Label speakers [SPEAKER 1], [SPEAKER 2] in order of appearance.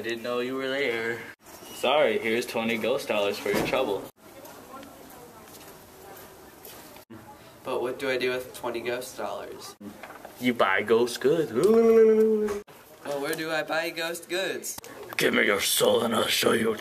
[SPEAKER 1] didn't know you were there. Sorry, here's 20 ghost dollars for your trouble.
[SPEAKER 2] But what do I do with 20 ghost dollars?
[SPEAKER 1] You buy ghost goods.
[SPEAKER 2] Well, where do I buy ghost goods?
[SPEAKER 1] Give me your soul and I'll show you.